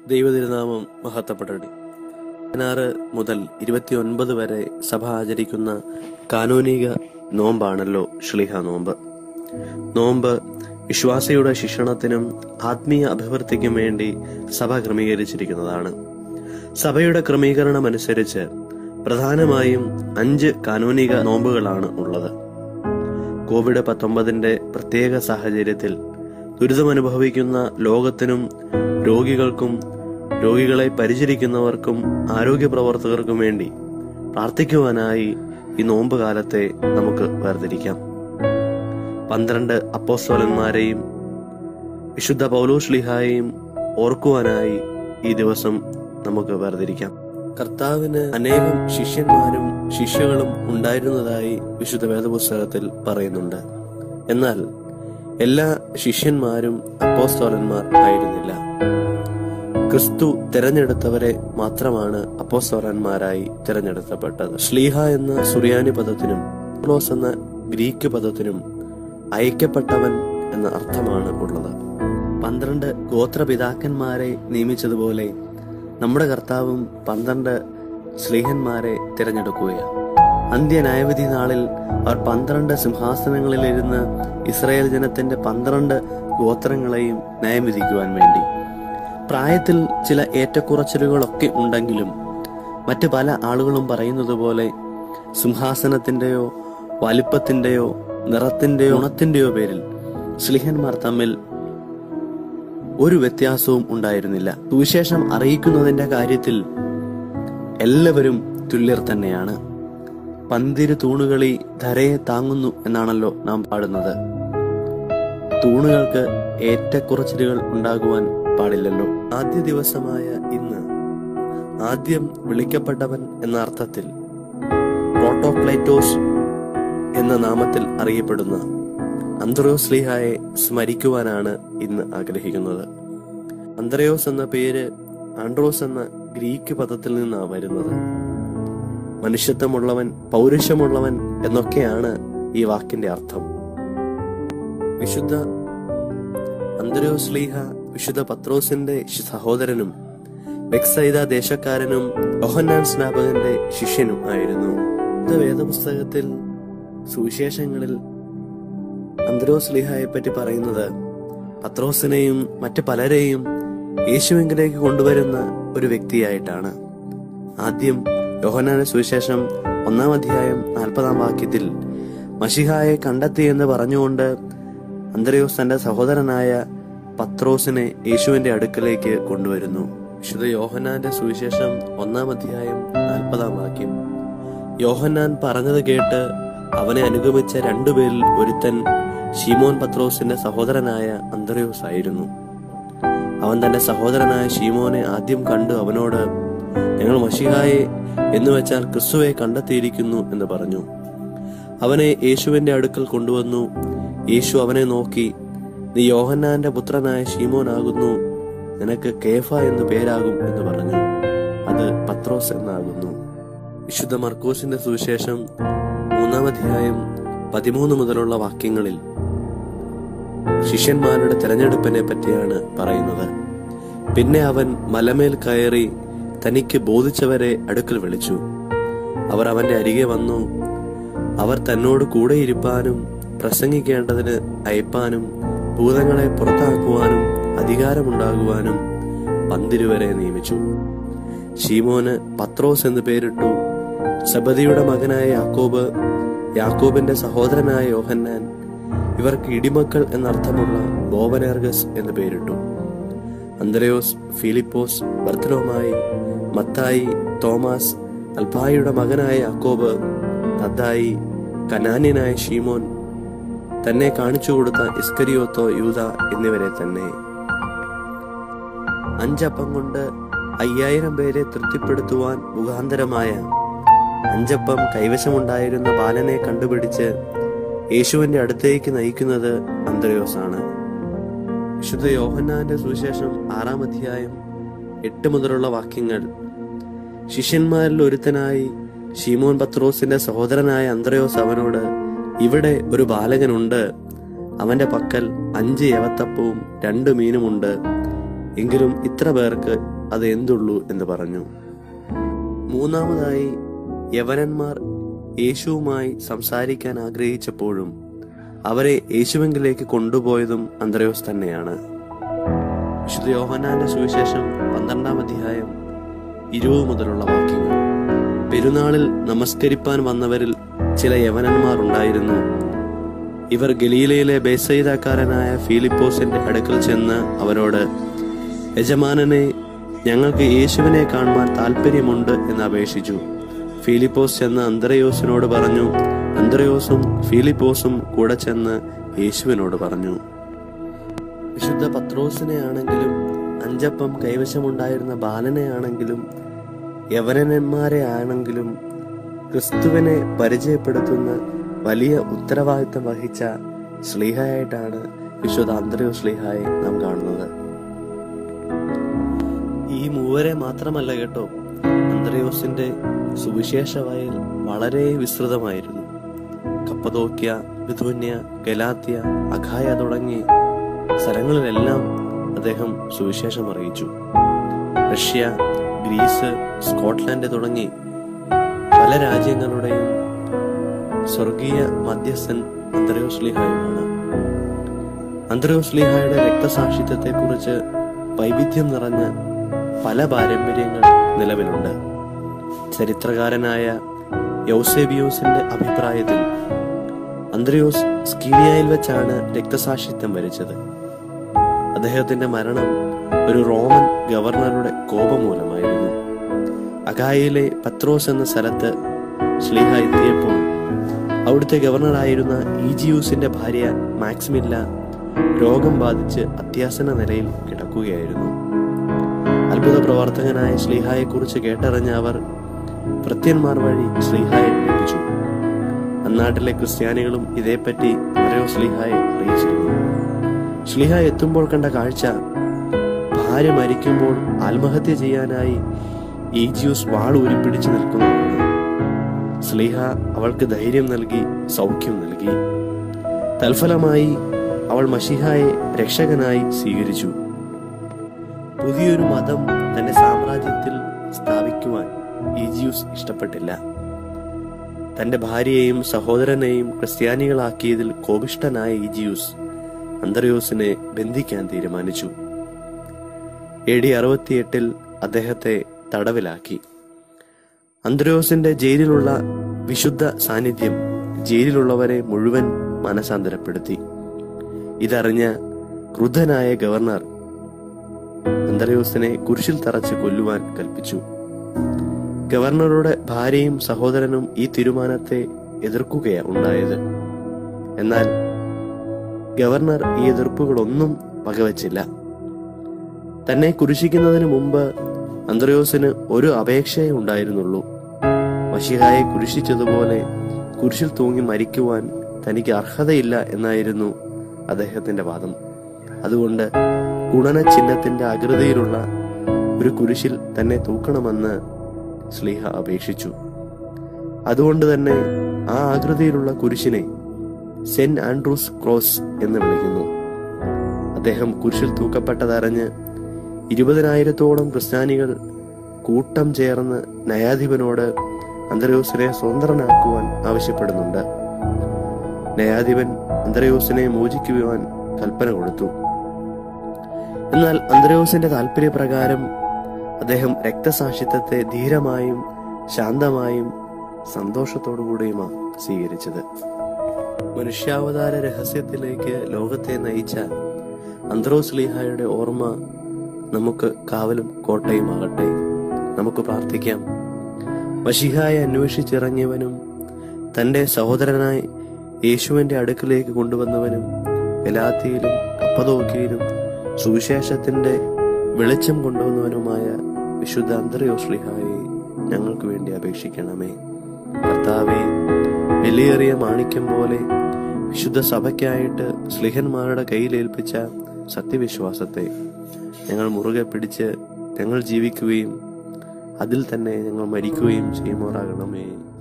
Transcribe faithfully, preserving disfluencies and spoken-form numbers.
ദൈവതിരുനാമം മഹത്വപ്പെടട്ടെ. പതിനാറ് മുതൽ ഇരുപത്തി ഒൻപത് വരെ സഭ ആചരിക്കുന്ന കാനോനിക നോമ്പാണല്ലോ ശ്ലീഹ നോമ്പ്. നോമ്പ് വിശ്വാസിയുടെ ശിക്ഷണത്തിനും ആത്മീയ അഭിവൃദ്ധിക്കും വേണ്ടി സഭ ക്രമീകരിച്ചിരിക്കുന്നതാണ്. സഭയുടെ ക്രമീകരണം അനുസരിച്ച് പ്രധാനമായും അഞ്ച് കാനോനിക നോമ്പുകളാണ് ഉള്ളത്. കോവിഡ് പത്തൊമ്പതിന്റെ പ്രത്യേക സാഹചര്യത്തിൽ ദുരിതമനുഭവിക്കുന്ന ലോകത്തിനും രോഗികൾക്കും രോഗികളെ പരിചരിക്കുന്നവർക്കും ആരോഗ്യ പ്രവർത്തകർക്കും വേണ്ടി പ്രാർത്ഥിക്കുവാനായി ഈ നോമ്പ് കാലത്തെ നമുക്ക് വേർതിരിക്കാം. പന്ത്രണ്ട് അപ്പോസ്തലന്മാരെയും വിശുദ്ധ പൗലോസ് ശ്ലീഹായെയും ഓർക്കുവാനായി ഈ ദിവസം നമുക്ക് വേർതിരിക്കാം. കർത്താവിന് അനേകം ശിഷ്യന്മാരും ശിഷ്യകളും ഉണ്ടായിരുന്നതായി വിശുദ്ധ വേദപുസ്തകത്തിൽ പറയുന്നുണ്ട്. എന്നാൽ എല്ലാ ശിഷ്യന്മാരും അപ്പോസ്തലന്മാർ ആയിരുന്നില്ല. ക്രിസ്തു തിരഞ്ഞെടുത്തവരെ മാത്രമാണ് അപ്പോസ്തലന്മാരായി തിരഞ്ഞെടുക്കപ്പെട്ടത്. ശ്ലീഹ എന്ന സുറിയാനി പദത്തിനും പൗലോസ് എന്ന ഗ്രീക്ക് പദത്തിനും അയക്കപ്പെട്ടവൻ എന്ന അർത്ഥമാണ് ഉള്ളത്. പന്ത്രണ്ട് ഗോത്രപിതാക്കന്മാരെ നിയമിച്ചതുപോലെ നമ്മുടെ കർത്താവും പന്ത്രണ്ട് ശ്ലീഹന്മാരെ തിരഞ്ഞെടുക്കുകയാണ്. അന്ത്യ ന്യായവിധി നാളിൽ അവർ പന്ത്രണ്ട് സിംഹാസനങ്ങളിലിരുന്ന് ഇസ്രായേൽ ജനത്തിന്റെ പന്ത്രണ്ട് ഗോത്രങ്ങളെയും ന്യായം വിധിക്കുവാൻ വേണ്ടി. പ്രായത്തിൽ ചില ഏറ്റക്കുറച്ചിലുകളൊക്കെ ഉണ്ടെങ്കിലും മറ്റു പല ആളുകളും പറയുന്നത് പോലെ സിംഹാസനത്തിന്റെയോ വലിപ്പത്തിന്റെയോ നിറത്തിന്റെയോ ഗുണത്തിന്റെയോ പേരിൽ ശ്ലീഹന്മാർ തമ്മിൽ ഒരു വ്യത്യാസവും ഉണ്ടായിരുന്നില്ല. സുവിശേഷം അറിയിക്കുന്നതിന്റെ കാര്യത്തിൽ എല്ലാവരും തുല്യർ തന്നെയാണ്. പന്തിരു തൂണുകളി ധരയെ താങ്ങുന്നു എന്നാണല്ലോ നാം പാടുന്നത്. തൂണുകൾക്ക് ഏറ്റക്കുറച്ചിലുകൾ ഉണ്ടാകുവാൻ പാടില്ലല്ലോ. ആദ്യ ദിവസമായ ഇന്ന് ആദ്യം വിളിക്കപ്പെട്ടവൻ എന്ന അർത്ഥത്തിൽ പ്രോട്ടോക്ലൈറ്റോസ് എന്ന നാമത്തിൽ അറിയപ്പെടുന്ന അന്ത്രയോസ് ശ്ലീഹായെ സ്മരിക്കുവാനാണ് ഇന്ന് ആഗ്രഹിക്കുന്നത്. അന്ത്രയോസ് എന്ന പേര് ആൻഡ്രോസ് എന്ന ഗ്രീക്ക് പദത്തിൽ നിന്നാണ് വരുന്നത്. മനുഷ്യത്വമുള്ളവൻ, പൗരുഷമുള്ളവൻ എന്നൊക്കെയാണ് ഈ വാക്കിന്റെ അർത്ഥം. വിശുദ്ധ അന്ത്രയോസ് ശ്ലീഹ വിശുദ്ധ പത്രോസിന്റെ സഹോദരനും ബെത്സയിദ ദേശക്കാരനും യോഹന്നാൻ സ്നാപകന്റെ ശിഷ്യനും ആയിരുന്നു. വേദപുസ്തകത്തിൽ സുവിശേഷങ്ങളിൽ അന്ത്രയോസ് ശ്ലീഹായെ പറ്റി പറയുന്നത് പത്രോസിനെയും മറ്റു പലരെയും യേശുവിലേക്ക് കൊണ്ടുവരുന്ന ഒരു വ്യക്തിയായിട്ടാണ്. ആദ്യം യോഹന്നാന്റെ സുവിശേഷം ഒന്നാം അധ്യായം നാൽപ്പതാം വാക്യത്തിൽ മശിഹായെ കണ്ടെത്തി എന്ന് പറഞ്ഞുകൊണ്ട് അന്ത്രയോസ് തന്റെ സഹോദരനായ പത്രോസിനെ യേശുവിന്റെ അടുക്കലേക്ക് കൊണ്ടുവരുന്നു. വിശുദ്ധ യോഹന്നാന്റെ സുവിശേഷം ഒന്നാം അധ്യായം നാൽപ്പതാം വാക്യം, യോഹന്നാൻ പറഞ്ഞത് കേട്ട് അവനെ അനുഗമിച്ച രണ്ടുപേരിൽ ഒരുത്തൻ ശീമോൻ പത്രോസിന്റെ സഹോദരനായ അന്ത്രയോസ് ആയിരുന്നു. അവൻ തന്റെ സഹോദരനായ ശീമോനെ ആദ്യം കണ്ടു അവനോട്, ഞങ്ങൾ മശിഹായെ എന്ന് വെച്ചാൽ ക്രിസ്തുവെ കണ്ടെത്തിയിരിക്കുന്നു എന്ന് പറഞ്ഞു. അവനെ യേശുവിന്റെ അടുക്കൽ കൊണ്ടുവന്നു. യേശു അവനെ നോക്കി, നീ യോഹന്നാന്റെ പുത്രനായ ശീമോനാകുന്നു, നിനക്ക് കേഫ എന്ന് പേരാകും എന്ന് പറഞ്ഞു. അത് പത്രോസ് എന്നാകുന്നു. വിശുദ്ധ മർക്കോസിന്റെ സുവിശേഷം മൂന്നാം അധ്യായം പതിമൂന്ന് മുതലുള്ള വാക്യങ്ങളിൽ ശിഷ്യന്മാരുടെ തെരഞ്ഞെടുപ്പിനെ പറ്റിയാണ് പറയുന്നത്. പിന്നെ അവൻ മലമേൽ കയറി തനിക്ക് ബോധിച്ചവരെ അടുക്കൽ വിളിച്ചു. അവർ അവന്റെ അരികെ വന്നു. അവർ തന്നോട് കൂടെ ഇരിപ്പാനും പ്രസംഗിക്കേണ്ടതിന് അയപ്പാനും ഭൂതങ്ങളെ പുറത്താക്കുവാനും അധികാരമുണ്ടാകുവാനും പന്തിരുവരെ നിയമിച്ചു. ശീമോന് പത്രോസ് എന്ന് പേരിട്ടു. സെബദിയുടെ മകനായ യാക്കോബ്, യാക്കോബിന്റെ സഹോദരനായ യോഹന്നാൻ, ഇവർക്ക് ഇടിമക്കൾ എന്നർത്ഥമുള്ള ബോവനേർഗസ് എന്ന് പേരിട്ടു. അന്ത്രയോസ്, ഫിലിപ്പോസ്, ബർത്തലോമായി, മത്തായി, തോമാസ്, അൽഫായിയുടെ മകനായ യാക്കോബ്, തദ്ദായി, കനാന്യനായ ശീമോൻ, തന്നെ കാണിച്ചു കൊടുത്ത ഇസ്കരിയോത്തോ യൂദ എന്നിവരെ തന്നെ. അഞ്ചപ്പം കൊണ്ട് അയ്യായിരം പേരെ തൃപ്തിപ്പെടുത്തുവാൻ മുഖാന്തരമായ അഞ്ചപ്പം കൈവശമുണ്ടായിരുന്ന ബാലനെ കണ്ടുപിടിച്ച് യേശുവിന്റെ അടുത്തേക്ക് നയിക്കുന്നത് അന്ത്രയോസാണ്. വിശുദ്ധ യോഹന്നാന്റെ സുവിശേഷം ആറാം അധ്യായം എട്ട് മുതലുള്ള വാക്യങ്ങൾ, ശിഷ്യന്മാരിൽ ഒരുത്തനായി ശീമോൻ പത്രോസിന്റെ സഹോദരനായ അന്ത്രയോസ് അവനോട്, ഇവിടെ ഒരു ബാലകനുണ്ട്, അവന്റെ പക്കൽ അഞ്ച് യവത്തപ്പവും രണ്ടു മീനുമുണ്ട്. എങ്കിലും ഇത്ര പേർക്ക് അത് എന്തുള്ളൂ എന്ന് പറഞ്ഞു. മൂന്നാമതായി യവനന്മാർ യേശുവുമായി സംസാരിക്കാൻ ആഗ്രഹിച്ചപ്പോഴും അവരെ യേശുവിലേക്ക് കൊണ്ടുപോയതും അന്ത്രയോസ് തന്നെയാണ്. വിശുദ്ധ യോഹന്നാന്റെ സുവിശേഷം പന്ത്രണ്ടാം അധ്യായം ഇരുപത് മുതലുള്ള വാക്യങ്ങൾ. പെരുന്നാളിൽ നമസ്കരിപ്പാൻ വന്നവരിൽ ചില യവനന്മാർ ഉണ്ടായിരുന്നു. ഇവർ ഗലീലയിലെ ബേത്സയിദക്കാരനായ ഫിലിപ്പോസിന്റെ അടുക്കൽ ചെന്ന് അവരോട്, യജമാനനെ, ഞങ്ങൾക്ക് യേശുവിനെ കാണുവാൻ താല്പര്യമുണ്ട് എന്ന് അപേക്ഷിച്ചു. ഫിലിപ്പോസ് ചെന്ന് അന്ത്രയോസിനോട് പറഞ്ഞു. അന്ത്രയോസും ഫിലിപ്പോസും കൂടെ ചെന്ന് യേശുവിനോട് പറഞ്ഞു. വിശുദ്ധ പത്രോസിനെ ആണെങ്കിലും അഞ്ചപ്പം കൈവശമുണ്ടായിരുന്ന ബാലനെ ആണെങ്കിലും യവനന്മാരെ ആണെങ്കിലും ക്രിസ്തുവിനെ പരിചയപ്പെടുത്തുന്ന വലിയ ഉത്തരവാദിത്തം വഹിച്ച ശ്ലീഹായായിട്ടാണ് വിശുദ്ധ അന്ത്രയോസ് ശ്ലീഹായെ നാം കാണുന്നത്. ഈ മൂവരെ മാത്രമല്ല കേട്ടോ, അന്ത്രയോസിന്റെ സുവിശേഷ വയൽ വളരെ വിസ്തൃതമായിരുന്നു. കപ്പദോക്യ, ബിഥുന്യ, ഗലാത്യ, അഖായ തുടങ്ങി സ്ഥലങ്ങളിലെല്ലാം അദ്ദേഹം സുവിശേഷം അറിയിച്ചു. റഷ്യ, ഗ്രീസ്, സ്കോട്ട്ലൻഡ് തുടങ്ങി പല രാജ്യങ്ങളുടെയും സ്വർഗീയ മധ്യസ്ഥൻ അന്ത്രയോസ് ശ്ലീഹായുമാണ്. അന്ത്രയോസ് ശ്ലീഹായുടെ രക്തസാക്ഷിത്വത്തെ കുറിച്ച് വൈവിധ്യം നിറഞ്ഞ പല പാരമ്പര്യങ്ങൾ നിലവിലുണ്ട്. ചരിത്രകാരനായ യൗസേബിയോസിന്റെ അഭിപ്രായത്തിൽ അന്ത്രയോസ് സ്കീനിയയിൽ വെച്ചാണ് രക്തസാക്ഷിത്വം വരിച്ചത്. അദ്ദേഹത്തിന്റെ മരണം ഒരു റോമൻ ഗവർണറുടെ കോപം മൂലമായിരുന്നു. അഖായയിലെ പത്രോസ് എന്ന സ്ഥലത്ത് ശ്ലീഹ എത്തിയപ്പോൾ അവിടുത്തെ ഗവർണറായിരുന്ന ഈജിയൂസിന്റെ ഭാര്യ മാക്സിമില്ല രോഗം ബാധിച്ച് അത്യാസന്ന നിലയിൽ കിടക്കുകയായിരുന്നു. അത്ഭുത പ്രവർത്തകനായ ശ്ലീഹായെ കുറിച്ച് കേട്ടറിഞ്ഞ അവർ ഭൃത്യന്മാർ വഴി ശ്ലീഹായെ ലഭിച്ചു. അന്നാട്ടിലെ ക്രിസ്ത്യാനികളും ഇതേപ്പറ്റി അന്ത്രയോസ് ശ്ലീഹായെ അറിയിച്ചിരുന്നു. ശ്ലീഹ എത്തുമ്പോൾ കണ്ട കാഴ്ച, ഭാര്യ മരിക്കുമ്പോൾ ആത്മഹത്യ ചെയ്യാനായി ഈജിയൂസ് വാൾ ഊരിപ്പിടിച്ചു നിൽക്കുന്നതാണ്. ശ്ലീഹ അവൾക്ക് ധൈര്യം നൽകി സൗഖ്യം നൽകി. തൽഫലമായി അവൾ മശിഹായെ രക്ഷകനായി സ്വീകരിച്ചു. പുതിയൊരു മതം തന്റെ സാമ്രാജ്യത്തിൽ സ്ഥാപിക്കുവാൻ ഈജിയൂസ് ഇഷ്ടപ്പെട്ടില്ല. തന്റെ ഭാര്യയെയും സഹോദരനെയും ക്രിസ്ത്യാനികളാക്കിയതിൽ കോപിഷ്ഠനായ ഈജിയൂസ് അന്ത്രയോസിനെ ബന്ധിക്കാൻ തീരുമാനിച്ചു. എ ഡി അറുപത്തിയെട്ടിൽ അദ്ദേഹത്തെ തടവിലാക്കി. അന്ത്രയോസിന്റെ ജയിലിലുള്ള വിശുദ്ധ സാന്നിധ്യം ജയിലിലുള്ളവരെ മുഴുവൻ മനസാന്തരപ്പെടുത്തി. ഇതറിഞ്ഞ ക്രുദ്ധനായ ഗവർണർ അന്ത്രയോസിനെ കുരിശിൽ തറച്ച് കൊല്ലുവാൻ കൽപ്പിച്ചു. ഗവർണറുടെ ഭാര്യയും സഹോദരനും ഈ തീരുമാനത്തെ എതിർക്കുകയാണ് ഉണ്ടായത്. എന്നാൽ ഗവർണർ ഈ എതിർപ്പുകളൊന്നും വകവച്ചില്ല. തന്നെ കുരിശിക്കുന്നതിന് മുമ്പ് അന്ത്രയോസിന് ഒരു അപേക്ഷയേ ഉണ്ടായിരുന്നുള്ളൂ. മശിഹായെ കുരിശിച്ചതുപോലെ കുരിശിൽ തൂങ്ങി മരിക്കുവാൻ തനിക്ക് അർഹതയില്ല എന്നായിരുന്നു അദ്ദേഹത്തിന്റെ വാദം. അതുകൊണ്ട് ഗുണന ചിഹ്നത്തിന്റെ ആകൃതിയിലുള്ള ഒരു കുരിശിൽ തന്നെ തൂക്കണമെന്ന് ശ്ലീഹ അപേക്ഷിച്ചു. അതുകൊണ്ട് തന്നെ ആ ആകൃതിയിലുള്ള കുരിശിനെ സെന്റ് ആൻഡ്രൂസ് ക്രോസ് എന്ന് വിളിക്കുന്നു. അദ്ദേഹം കുരിശിൽ തൂക്കപ്പെട്ടതറിഞ്ഞ് ഇരുപതിനായിരത്തോളം ക്രിസ്ത്യാനികൾ കൂട്ടം ചേർന്ന് ന്യായാധിപനോട് അന്ത്രയോസിനെ സ്വതന്ത്രനാക്കുവാൻ ആവശ്യപ്പെടുന്നുണ്ട്. ന്യായാധിപൻ അന്ത്രയോസിനെ മോചിക്കുവാൻ കൽപ്പന കൊടുത്തു. എന്നാൽ അന്ത്രയോസിന്റെ താല്പര്യപ്രകാരം അദ്ദേഹം രക്തസാക്ഷിത്വത്തെ ധീരമായും ശാന്തമായും സന്തോഷത്തോടുകൂടിയുമാണ് സ്വീകരിച്ചത്. മനുഷ്യാവതാര രഹസ്യത്തിലേക്ക് ലോകത്തെ നയിച്ച അന്ത്രയോസ് ശ്ലീഹായുടെ ഓർമ്മ നമുക്ക് കാവലും കോട്ടയുമാകട്ടെ. നമുക്ക് പ്രാർത്ഥിക്കാം. മശിഹായെ അന്വേഷിച്ചിറങ്ങിയവനും തന്റെ സഹോദരനായി യേശുവിന്റെ അടുക്കിലേക്ക് കൊണ്ടുവന്നവനും ഗലാത്യയിലും കപ്പദോക്യയിലും സുവിശേഷത്തിന്റെ വെളിച്ചം കൊണ്ടുവന്നവനുമായ വിശുദ്ധ അന്ത്രയോസ് ശ്ലീഹായെ ഞങ്ങൾക്ക് വേണ്ടി അപേക്ഷിക്കണമേ. കർത്താവേ, വിലയേറിയ മാണിക്യം പോലെ വിശുദ്ധ സഭയ്ക്കായിട്ട് ശ്ലീഹന്മാരുടെ കയ്യിലേൽപ്പിച്ച സത്യവിശ്വാസത്തെ ഞങ്ങൾ മുറുകെ പിടിച്ച് ഞങ്ങൾ ജീവിക്കുകയും അതിൽ തന്നെ ഞങ്ങൾ മരിക്കുകയും ചെയ്യുമാറാകണമേ.